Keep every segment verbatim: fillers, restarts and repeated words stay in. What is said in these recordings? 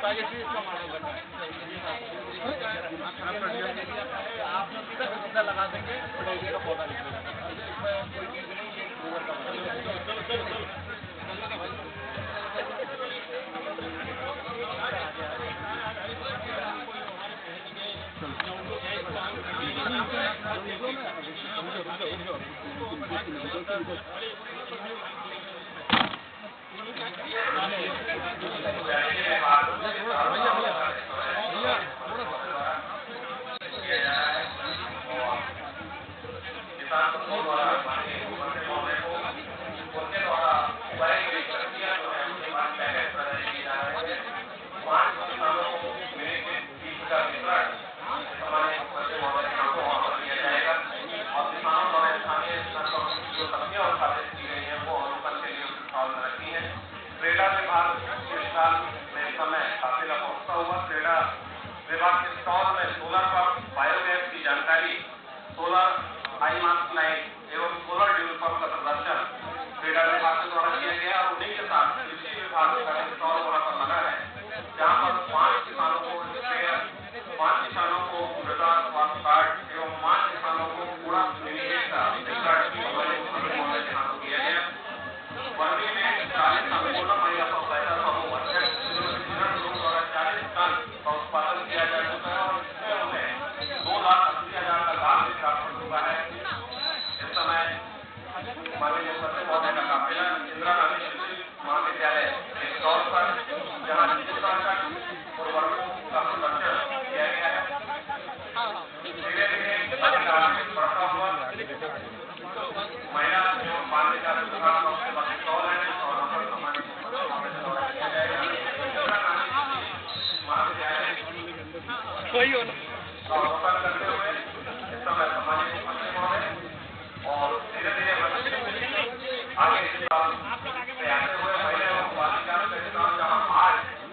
आप सीधा लगा देंगे का पौधा निकलेगा। इसमें कोई चीज नहीं, ये गोबर का विभाग के स्टॉल में सोलर पर बायोगैस की जानकारी, सोलर हाई मास लाइट एवं सोलर ड्यूल पंप का प्रदर्शन क्रीड़ा विभाग के द्वारा किया गया और उन्हीं के साथ कृषि विभाग का स्टॉल वहां पर लगा है, जहां पर पांच किसानों को स्प्रेयर, पांच किसानों को मृदा स्वास्थ्य कार्ड एवं पांच किसानों को कूड़ा मिनीगेट का कार्ड की किया गया। वर्मी में चालीस संपूर्ण महिला सहायता समूह अध्यक्ष द्वारा चालीस टन का उत्पादन किया जा चुका है और इसमें दो लाख अस्सी हजार का लाभ भी प्राप्त हो चुका है। इस समय माननीय मुख्यमंत्री महोदय का काफिला इंदिरा गांधी कृषि महाविद्यालय के स्टॉल पर जहाँ चिकित्सक उर्वरकों का प्रदर्शन किया गया है, धीरे धीरे बढ़ता हुआ महिला एवं बाल विकास विभाग का स्टॉल है और सम्मानित किया जाएगा। वही होना अवसर करते हुए इस समय सम्मानित मुख्यमंत्री महोदय और धीरे धीरे आगे से आते हुए महिला एवं बाल विकास कार्यक्रम जहाँ आज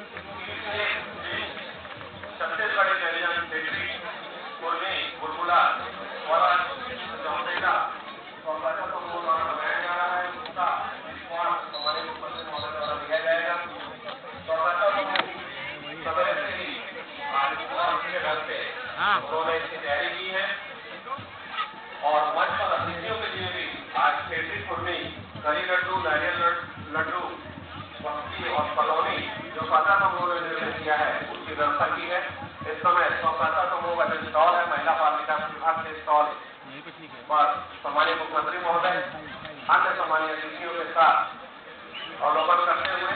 छत्तीसगढ़ टेलीविजन बेटी कुर्मी बुलबुला और चौथेगा और बच्चों को द्वारा बनाया जा रहा है, उसका रिस्पॉन्स हमारे मुख्यमंत्री महोदय द्वारा दिया जाएगा। तो बच्चों को सवेरे से ही के घर पे उन्होंने इसकी तैयारी की है और मंच पर अतिथियों के लिए भी आज खेती कुर्मी, करी लड्डू, नारियल लड्डू, बस्ती और कलौनी जो पाता समूह ने निर्मित किया है उसकी व्यवस्था की है। इस समय स्वपाता समूह का जो स्टॉल है महिला बाल विकास विभाग के स्टॉल पर सम्मानीय मुख्यमंत्री महोदय अन्य सम्मानीय अतिथियों के साथ अवलोकन करते हुए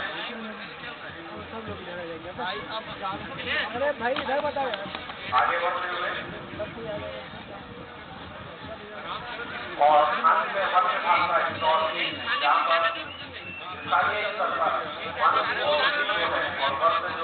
अरे भाई इधर बताओ आगे बढ़ते हुए और अंत में हर विभाग का स्टॉल जहाँ पर स्थानीय स्तर पर और वर्ष जो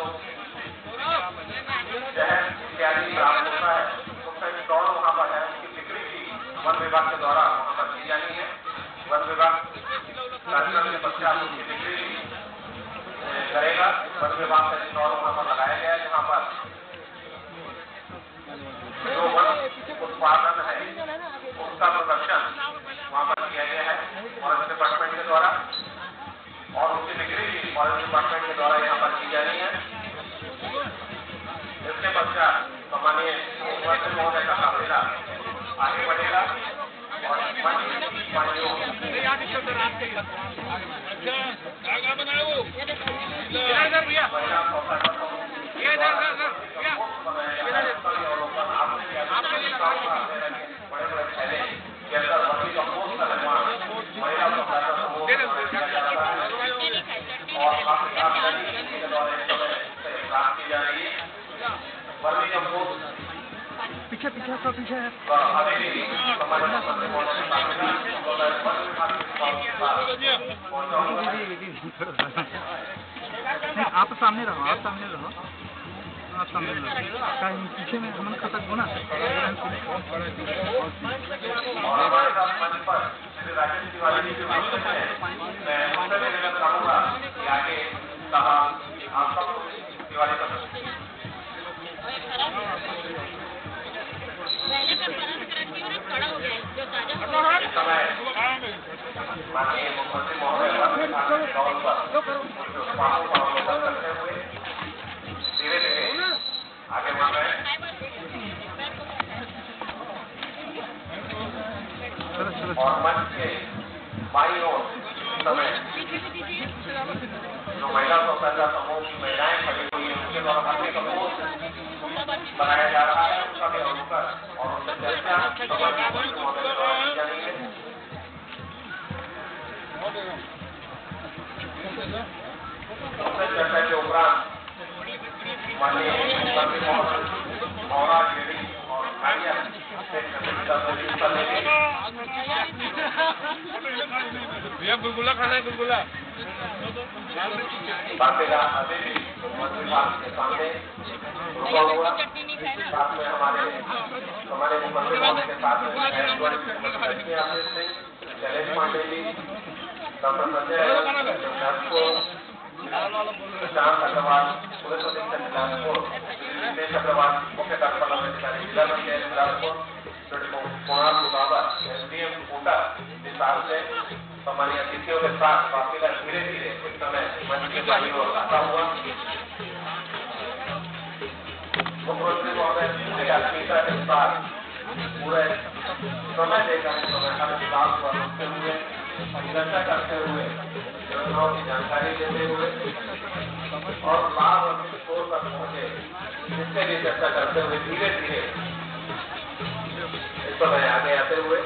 शहर इत्यादि प्राप्त होता है उसका स्टॉल वहाँ पर है, उसकी बिक्री भी वन विभाग के द्वारा वहाँ पर की जानी है। वन विभाग कार्यक्रम के पश्चात उसकी बिक्री करेगा। वन विभाग का स्टॉल वहाँ पर लगाया गया है जहाँ पर जो वन उत्पादन है उसका प्रदर्शन वहाँ पर किया गया है फॉरेस्ट डिपार्टमेंट के द्वारा और उसकी बिक्री भी फॉरेस्ट डिपार्टमेंट के द्वारा यहाँ पर की जानी है। इसके पश्चात सम्मानीय मुख्यमंत्री महोदय का काफिला आगे बढ़ेगा और बड़े बड़े थैले के अंदर वर्मी कंपोस्ट का निर्माण महिला सहायता समूह और काफी सावधानी के द्वारा प्राप्त की जा रही है। वर्मी कंपोस्ट पीछे पीछे का पीछे है नहीं, आप सामने रहो, आप सामने रहो, आप सामने रहो, कहीं पीछे में हम खतक हो ना। और हमारे साथ मंच पर श्री राजेश तिवारी जी मैं उनसे निवेदन करूंगा कि आगे कहा आप सब तिवारी का समय माननीय मुख्यमंत्री महोदय करते हुए और मंच के बाईं ओर इस समय जो महिला स्वतंत्रता समूह की महिलाएं खड़ी हुई है उनके द्वारा वर्मी कंपोस्ट बनाया जा रहा है, उसका भी अवलोकन और उनसे चर्चा की जानी है। चर्चा के उपरांत माननीय मंत्री महोदय और जेडी और भैया गुलगुला खाना है, गुलगुला बातेगा अभी भी मंत्री साहब के सामने रुका हुआ, साथ में हमारे हमारे मुख्यमंत्री महोदय के साथ में शैलेश पांडे जी, डॉक्टर संजय प्रशांत अग्रवाल, पुलिस अधीक्षक बिलासपुर, दिनेश अग्रवाल, मुख्य कार्यपालन अधिकारी जिला पंचायत बिलासपुर, कुणाल मुदावर, एसडीएम कोटा विस्तार से सामान्य अतिथियों के साथ काफिला धीरे धीरे इस समय मंच के बाहर ओर आता हुआ मुख्यमंत्री महोदय आत्मीयता के साथ पूरे समय देकर इस समय हर विकास पर रुकते हुए चर्चा करते हुए योजनाओं की जानकारी देते हुए और लाभ और स्टोर तक पहुंचे इसके लिए चर्चा करते हुए धीरे धीरे इस समय आगे आते हुए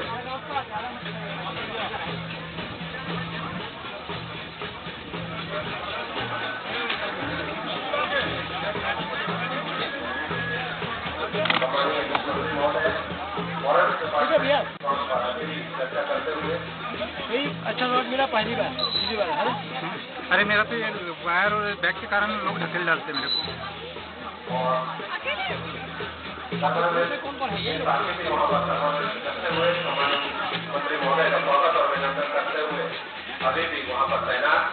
चर्चा करते हुए अच्छा रोड मेरा पहली बार पहली बार है। अरे मेरा तो ये वायर और बैग के कारण लोग ढकेल डालते मेरे को। करते हुए मंत्री महोदय का स्वागत और अभिनंदन करते हुए अभी भी वहाँ पर तैनात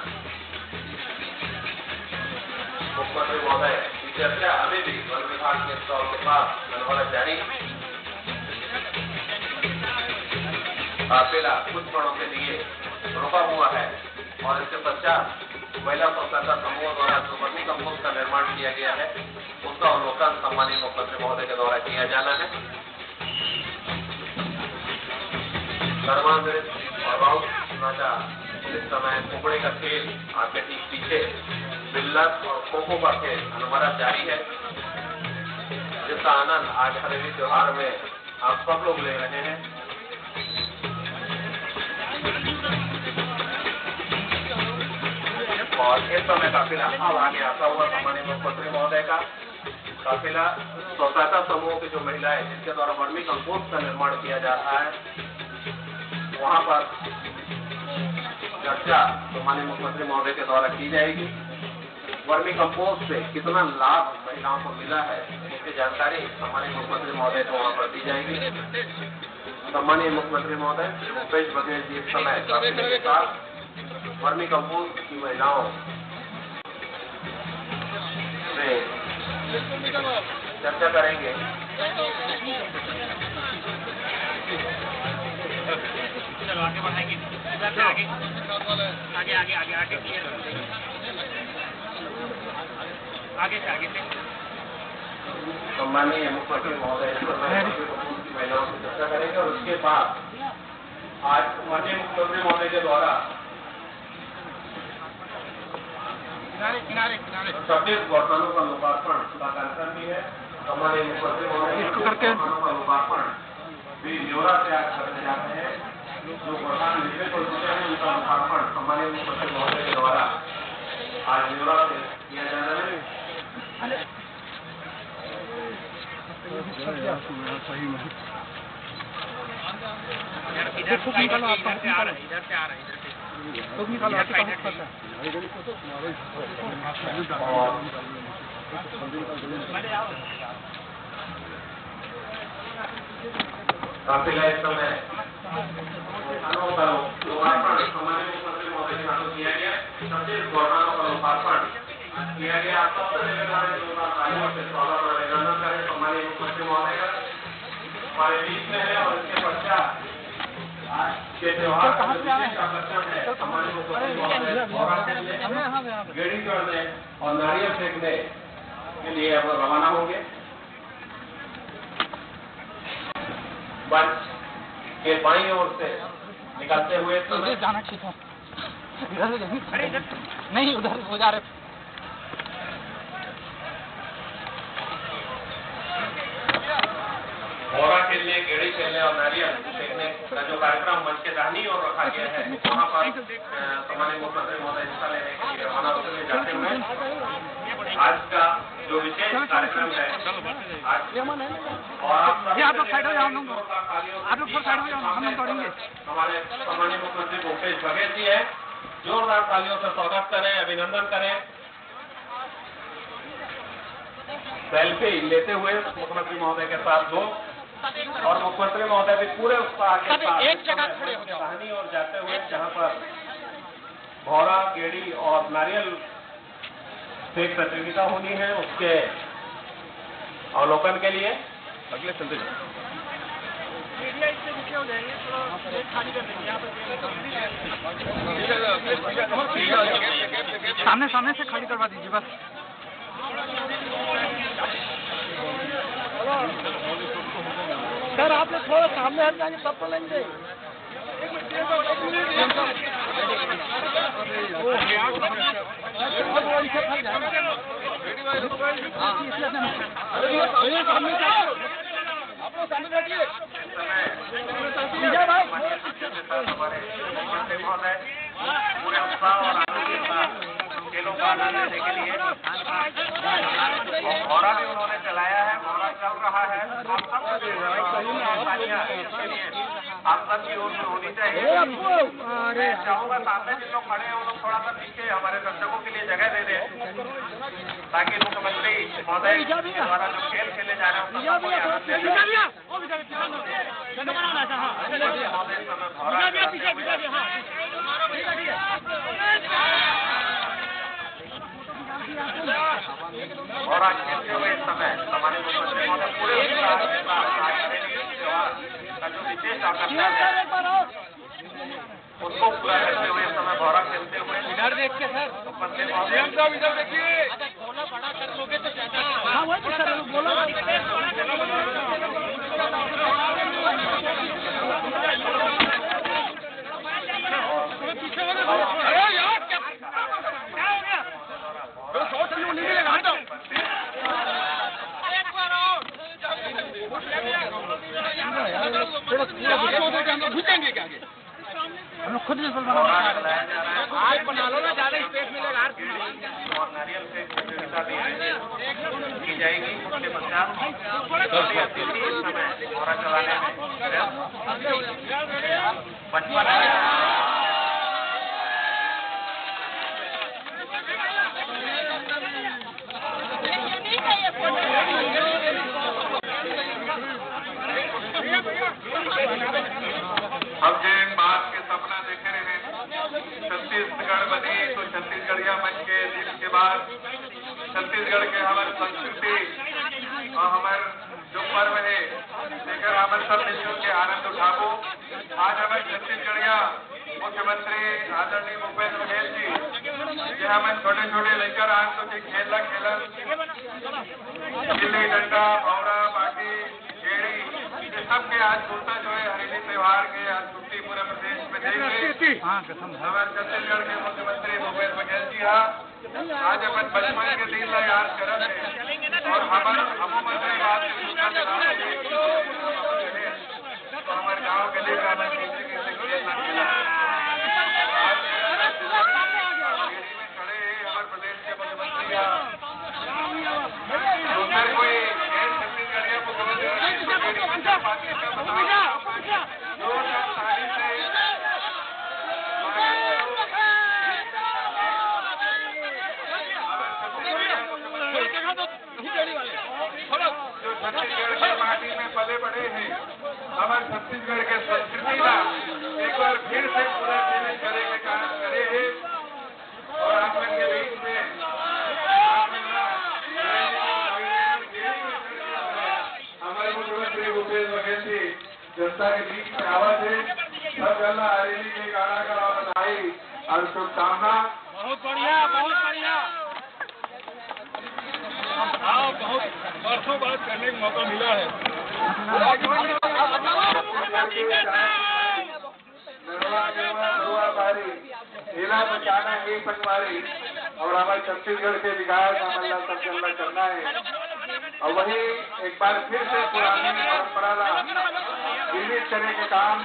मुख्यमंत्री महोदय की चर्चा अभी भी वन विभाग के स्टॉल के पास मनवाला जारी काफिला कुछ क्षणों के लिए रुका हुआ है और इसके पश्चात महिला स्वतंत्रता समूह द्वारा जो वर्मी कंपोस्ट का निर्माण किया गया है उसका अवलोकन सम्मानित मुख्यमंत्री महोदय के द्वारा किया जाना है। धर्मांतरित और राउत नाचा इस समय कुकड़े का खेल आपके ठीक पीछे बिल्लत और खो खो का खेल अनवरत जारी है, जिसका आनंद आज हरेली त्योहार में आप सब लोग ले रहे हैं। और इस समय काफिला अब आगे आता हुआ सामान्य मुख्यमंत्री महोदय का काफिला स्वतंत्रता समूह की जो महिलाएं जिनके द्वारा वर्मी कंपोस्ट का निर्माण किया जा रहा है वहां पर चर्चा सामान्य मुख्यमंत्री महोदय के द्वारा की जाएगी। वर्मी कंपोस्ट से कितना लाभ महिलाओं को मिला है इसकी जानकारी सामान्य मुख्यमंत्री महोदय को वहां पर दी जाएगी। सम्मानीय मुख्यमंत्री महोदय भूपेश बघेल जी इस समय काफिले के साथ वर्मी कंपोस्ट की महिलाओं से चर्चा करेंगे। चलो आगे बढ़ाएंगे, आगे आगे आगे आगे आगे आगे आगे से आगे से सम्मानीय मुख्यमंत्री महोदय महिलाओं से चर्चा करेंगे और उसके बाद आज माननीय मुख्यमंत्री महोदय के द्वारा किनारे किनारे किनारे छब्बीस गौठानों का लोकार्पण का कार्यक्रम भी है। सम्मानीय मुख्यमंत्री महोदय इसको करके गौठानों का लोकार्पण भी न्योरा से आज करने जाते हैं। जो गौठान निर्मित हो चुके हैं उनका लोकार्पण सम्मानीय मुख्यमंत्री महोदय के द्वारा आज न्योरा से किया जाना है। इधर से निकालो, आप इधर से आ रहा है, इधर से आ रहा है, इधर से तो निकालो आप काम करता है। काफिला इस समय गौठानों का लोकार्पण सम्मानीय मुख्यमंत्री महोदय के हाथों किया गया। छब्बीस गौठानों का लोकार्पण किया गया। आप सबसे स्वागत और अभिनंदन करें सम्मानीय मुख्यमंत्री महोदय का हमारे बीच में है। और इसके पश्चात आज के त्योहार का आकर्षण है सम्मानीय मुख्यमंत्री महोदय गेड़ी चढ़ने और नारियल फेंकने के लिए अब रवाना होंगे। मंच के बाईं ओर से निकलते हुए समय जाना ठीक है, इधर से जाएंगे, नहीं उधर हो जा रहे। मोरा खेलने, गेड़ी खेलने और नारियल फेंकने का जो कार्यक्रम मंच के दाहिनी ओर रखा गया है, वहाँ पर सामान्य मुख्यमंत्री महोदय हिस्सा लेने के लिए रवाना होते हुए जाते हुए आज का जो विशेष कार्यक्रम है आज और आप लोग साइड हो जाओ, आप लोग साइड हो जाओ, हम लोग दौड़ेंगे। हमारे सामान्य मुख्यमंत्री भूपेश बघेल जी है, जोरदार तालियों से स्वागत करें, अभिनंदन करें। सेल्फी लेते हुए मुख्यमंत्री महोदय के साथ दो और मुख्यमंत्री महोदय भी पूरे उत्साह के साथ एक जगह खड़े हो जाओ, कहानी और जाते हुए जहां पर भौरा, गेड़ी और नारियल फेंक प्रतियोगिता होनी है उसके अवलोकन के लिए अगले चलते सामने सामने से खाली करवा दीजिए बस। सर आप लोग थोड़ा सामने हट जाएंगे तब तो लेंगे। पूरे उत्साह और आनंद के साथ खेलों का आनंद लेने के लिए भौरा भी उन्होंने चलाया है, भौरा चल रहा है। आप सबके लिए आप सबकी ओर से होनी चाहिए। मैं चाहूंगा सामने जिन लोग खड़े हैं वो लोग थोड़ा सा पीछे हमारे दर्शकों के लिए जगह दे दें ताकि मुख्यमंत्री महोदय द्वारा जो खेल खेले जा रहे हैं और आज खेलते हुए इस समय हमारे मुख्यमंत्री महोदय पूरे का जो विशेष आकर्षण है उसको पूरा करते हुए इस समय भौरा खेलते हुए इधर देख के सर मुख्यमंत्री महोदय इधर देखिए बड़ा कर लोगे तो ज्यादा हाँ वही सर बोलो घुसेंगे क्या आगे हम लोग खुद आज बना लो ना, ज्यादा स्पेस मिलेगा। और नारियल से प्रतियोगिता भी की जाएगी। उसके पश्चात इस समय भौरा चलाने में पचपन अब जो बात के सपना देखे रहे छत्तीसगढ़ बनी तो छत्तीसगढ़िया बन के दिल के बाद छत्तीसगढ़ के हमारे संस्कृति और हमारे जो पर्व है लेकर हमारे सब मिलजुल के आनंद उठाबो। आज हमारे छत्तीसगढ़िया मुख्यमंत्री आदरणीय भूपेश बघेल जी ये हमें छोटे छोटे लेकर आज तो जी खेला खेला गिल्ली डंडा भौरा बाटी गेड़ी ये सब के आज होता जो है हरेली त्योहार के आज छुट्टी पूरे प्रदेश में देंगे। हमारे छत्तीसगढ़ के मुख्यमंत्री भूपेश बघेल जी हाँ आज अपन बचपन के दिन ला याद करत है और हमारे हम मंत्री बात हमारे गाँव के लेकर हमें किसी किसी खेलना खेला में खड़े हमारे प्रदेश के मुख्यमंत्री दूसरे कोई गैर छत्तीसगढ़िया मुख्यमंत्री जो छत्तीसगढ़ की माटी में पले बड़े हैं हमारे छत्तीसगढ़ के संस्कृति का एक बार फिर से पूरा जीवन करे के काम करे हैं और आप लोग के बीच में हमारे मुख्यमंत्री भूपेश बघेल जी जनता के बीच में आवाज है सब गला हरेली के गाना का बधाई और शुभकामना। बहुत बढ़िया बहुत बढ़िया हाँ बहुत वर्षों बाद करने का मौका मिला है। जिला बचाना एक संगवारी और हमारे छत्तीसगढ़ के विकास हमारा सबसे अल्लाह करना है और वही एक बार फिर से पुरानी परंपरा जीवित करने के काम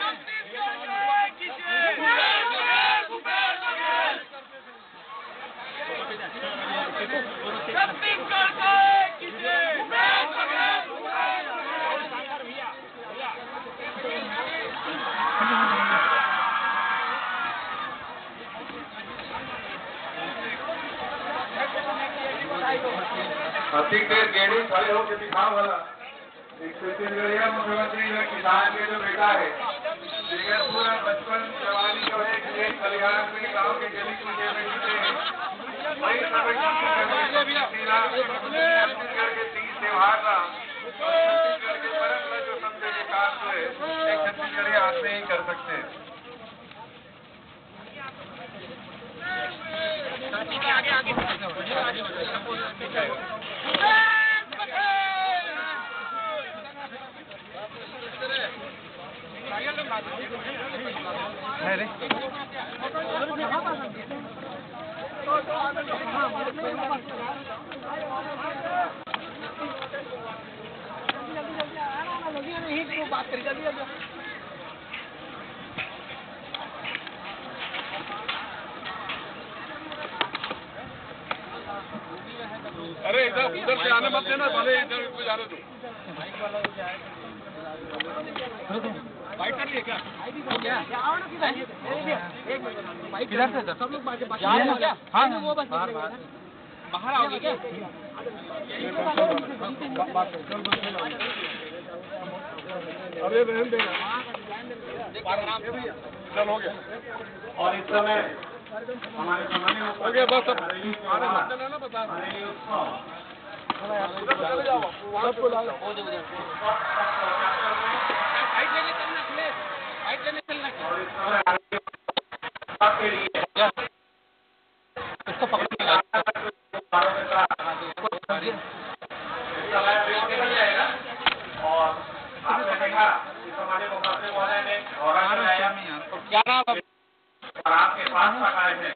अधिक देर गेड़ी खड़े होकर दिखाओ वाला एक छत्तीसगढ़िया मुख्यमंत्री है किसान के जो बेटा है जिनका पूरा बचपन जवानी जो है खेत खलिहान में गाँव के गली कूचे में जीते हैं वही छत्तीसगढ़ के तीस त्योहार का छत्तीसगढ़ के परम में जो समझे के काम जो है एक छत्तीसगढ़िया हाथ में ही कर सकते हैं। आगे आगे अरे बात करी जल्दी जल्दी अरे इधर उधर से आने मत देना भले इधर को जाने दो। बाइक कर लिए क्या किधर से सब लोग क्या हाँ वो बस बाहर आओगे क्या अरे रहने देना चल हो गया और इस समय हमारे सामने हो गया बस अब आने मत देना ना बता चले जाओ सबको ला बाइक लेने चलना प्लीज बाइक लेने चलना के लिए इसको पकड़ और आपने देखा इस हमारे मुख्यमंत्री महोदय ने दौरा कराया क्या नाम और आपके पास रखा है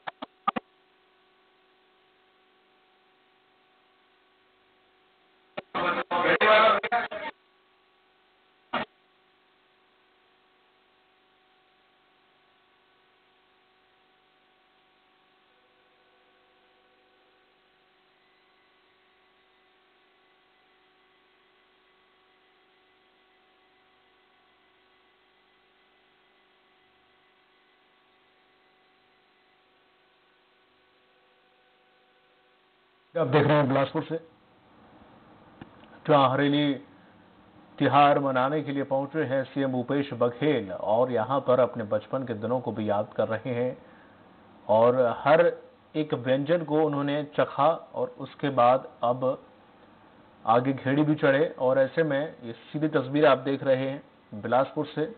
आप देख रहे हैं बिलासपुर से जहां हरेली तिहार मनाने के लिए पहुंचे हैं सीएम भूपेश बघेल और यहां पर अपने बचपन के दिनों को भी याद कर रहे हैं और हर एक व्यंजन को उन्होंने चखा और उसके बाद अब आगे घेड़ी भी चढ़े और ऐसे में ये सीधी तस्वीर आप देख रहे हैं बिलासपुर से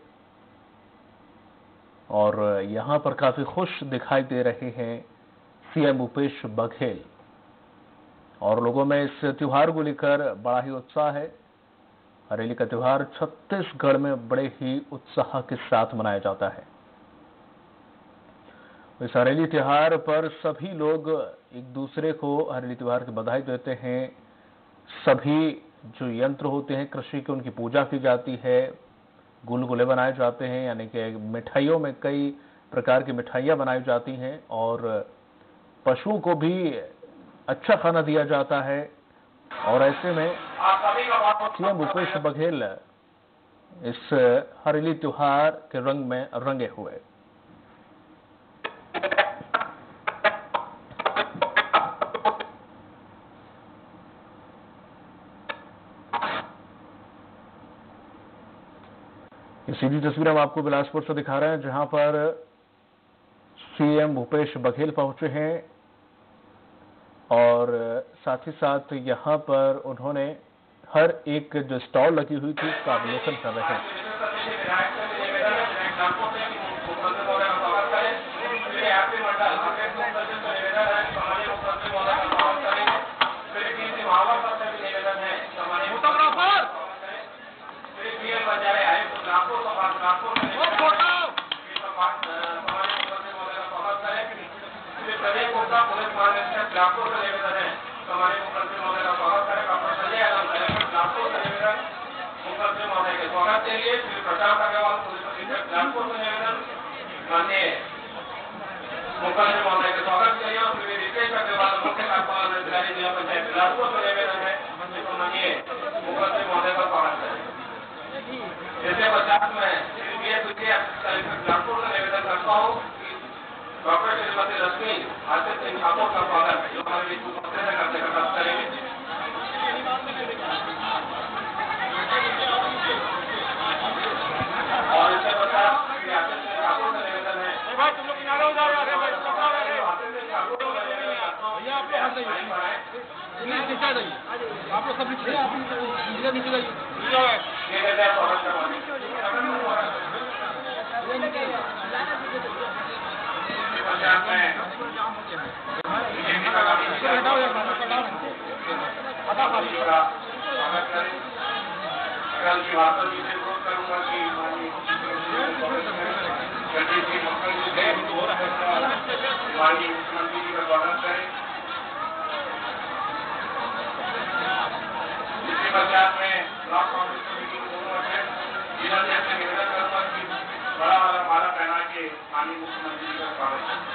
और यहां पर काफी खुश दिखाई दे रहे हैं सीएम भूपेश बघेल और लोगों में इस त्योहार को लेकर बड़ा ही उत्साह है। हरेली का त्योहार छत्तीसगढ़ में बड़े ही उत्साह के साथ मनाया जाता है। इस हरेली त्योहार पर सभी लोग एक दूसरे को हरेली त्योहार की बधाई देते हैं। सभी जो यंत्र होते हैं कृषि के उनकी पूजा की जाती है, गुलगुले बनाए जाते हैं यानी कि मिठाइयों में कई प्रकार की मिठाइयाँ बनाई जाती हैं और पशुओं को भी अच्छा खाना दिया जाता है और ऐसे में सीएम भूपेश बघेल इस हरेली त्योहार के रंग में रंगे हुए। ये सीधी तस्वीर हम आपको बिलासपुर से दिखा रहे हैं जहां पर सीएम भूपेश बघेल पहुंचे हैं और साथ ही साथ यहां पर उन्होंने हर एक जो स्टॉल लगी हुई थी उसका अवलोकन कर रहे हैं। के स्वागत के लिए श्री प्रशांत अग्रवाल पुलिस अधीक्षक नागपुर से निवेदन माननीय मुख्यमंत्री महोदय के स्वागत के लिए और श्री रितेश अग्रवाल मुख्य कार्यपालन अधिकारी जिला पंचायत बिलासपुर से निवेदन है माननीय मुख्यमंत्री महोदय का स्वागत करें। इसके पश्चात में Shri B S Vijay collector Nagpur से निवेदन करता हूँ डॉक्टर श्रीमती रश्मि आदित्य सिंह ठाकुर का स्वागत है जो हमारे बीच उपस्थित है करने का प्रयास करेंगे। और इसके पश्चात श्री आदित्य सिंह ठाकुर का निवेदन है भाई तुम लोग किनारे हो जाओ यार भाई आदित्य सिंह ठाकुर का निवेदन करता हूँ भैया आप लोग हट जाइए नीचे आ जाइए आप लोग सब नीचे आप नीचे नीचे जाइए ये कहते हैं स्वागत करवाने पंचायत में हटाओ यार हटाओ स्वागत करें। कल की वार्ता जी से अनुरोध करूंगा कि माननीय जगदीश जी मुख्यमंत्री माननीय मुख्यमंत्री जी का स्वागत करें। इसी पंचायत में ब्लॉक कांग्रेस कमेटी के दोनों अध्यक्ष जिला अध्यक्ष से निवेदन करूंगा कि बड़ा वाला माला पहना के माननीय मुख्यमंत्री जी का स्वागत करें।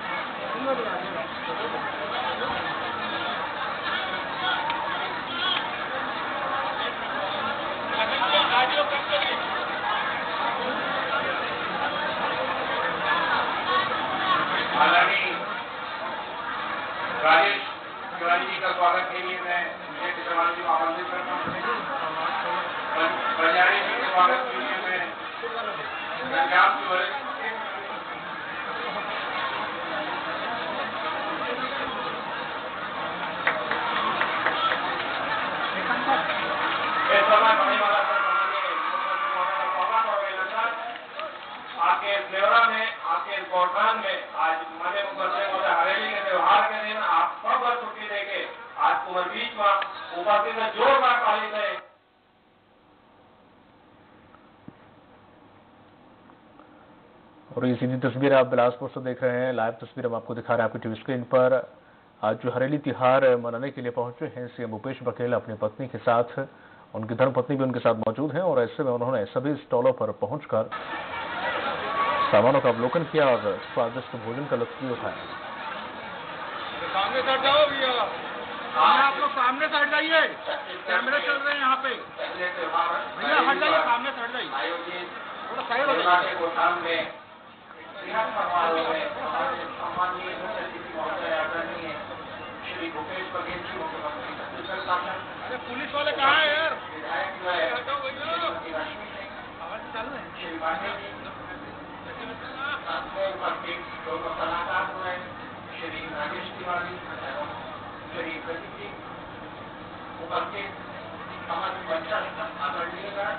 हालांकि राजेश तिवारी जी का स्वागत के लिए मैं विजय तिवारी जी को आमंत्रित करता हूँ। बंजारी जी के स्वागत के लिए मैं पंजाब की वरिष्ठ इस समय होने वाला आपके नेवरा में आपके गोरखान में आज माननीय मुख्यमंत्री महोदय हरेली के त्योहार के दिन आप सब पर छुट्टी देके आज कुमार बीच में उपस्थित में जोरदार ताली से। और ये सीधी तस्वीर आप बिलासपुर से देख रहे हैं। लाइव तस्वीर हम आपको दिखा रहे हैं आपकी टीवी स्क्रीन पर। आज जो हरेली तिहार मनाने के लिए पहुंचे हैं सीएम भूपेश बघेल अपनी पत्नी के साथ, उनकी धर्मपत्नी भी उनके साथ मौजूद हैं और ऐसे में उन्होंने सभी स्टॉलों पर पहुंचकर सामानों का अवलोकन किया और स्वादिष्ट भोजन का लुत्फ भी उठाया। सामने से हट जाओ भैया, आप लोग सामने से हट जाइए, कैमरे चल रहे हैं यहाँ पे। भैया हट जाइए, सामने से हट जाइए, थोड़ा साइड हो जाइए। श्री भूपेश बघेल जी मुख्यमंत्री छत्तीसगढ़ शासन। अरे पुलिस वाले कहाँ है यार? विधायक जो है हटाओ भैया, रश्मि सिंह आवाज चालू है। श्री पांडे जी साथ में उपस्थित दोनों सलाहकार हुए श्री राजेश तिवारी एवं श्री प्रदीप जी उपस्थित समाज पंचायत आदरणीयगण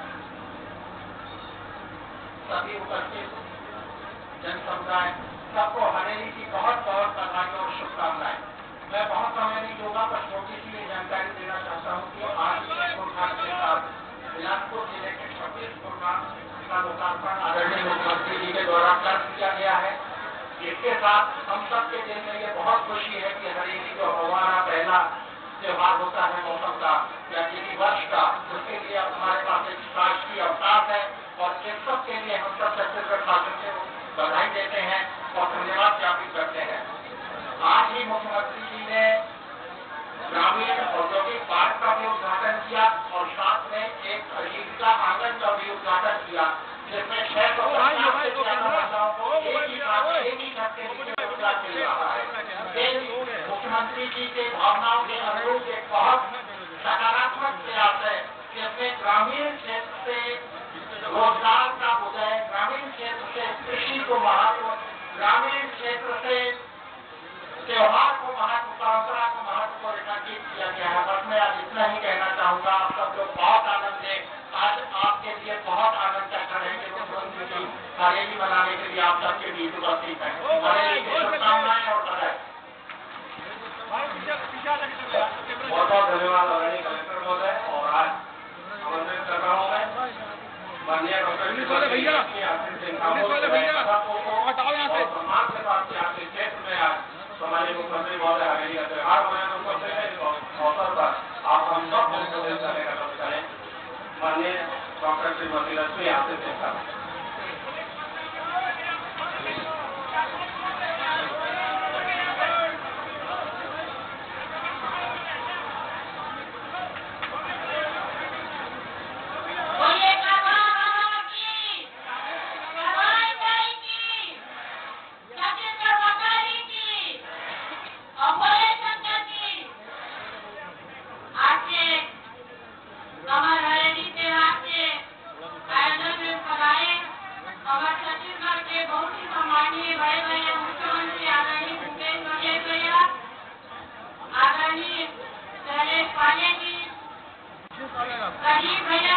सभी उपस्थित जन समुदाय सबको हरेली की बहुत बहुत बधाई और शुभकामनाएं। मैं बहुत समय नहीं लूंगा, बस छोटी सी जानकारी देना चाहता हूँ कि आज गुरुखान के साथ बिलासपुर जिले के छब्बीस गुरुखान का लोकार्पण आदरणीय मुख्यमंत्री जी के द्वारा कर दिया गया है। इसके साथ हम सब के दिल में ये बहुत खुशी है कि हरेली जो हमारा पहला त्योहार होता है मौसम का या किसी वर्ष का, उसके लिए हमारे पास एक राष्ट्रीय अवकाश है और इस सब के लिए हम सब छत्तीसगढ़ शासन से बधाई देते हैं और धन्यवाद ज्ञापित करते हैं। आज ही मुख्यमंत्री जी ने ग्रामीण औद्योगिक पार्क का भी उद्घाटन किया और साथ में एक आजीविका आंगन का भी उद्घाटन किया, जिसमें छह सौ महिलाओं को एक ही छत के नीचे रोजगार मिल रहा है। मुख्यमंत्री जी के भावनाओं के अनुरूप एक बहुत सकारात्मक प्रयास है कि अपने ग्रामीण क्षेत्र से रोजगार का उदय, ग्रामीण क्षेत्र से कृषि को महत्व, ग्रामीण क्षेत्र से त्योहार को महत्व, परंपरा को महत्व को रेखांकित किया गया है। बस मैं आज इतना ही कहना चाहूंगा। आप सब लोग बहुत आनंद लें। आज आपके लिए बहुत आनंद का क्षण है कि मुख्यमंत्री जी हरेली मनाने के लिए आप सबके बीच उपस्थित हैं। हरेली की शुभकामनाएं और बधाई। बहुत बहुत धन्यवाद आदरणीय कलेक्टर महोदय। और आज आमंत्रित कर रहा हूँ मैं माननीय डॉक्टर भैया सम्मान के साथ आपके क्षेत्र में आज हमारे मुख्यमंत्री महोदय हरेली का त्योहार मनाने उपस्थित है। इस अवसर पर आप हम सब मिलकर करने का करें। माननीय डॉक्टर श्रीमती लक्ष्मी आशीष शेखर। भैया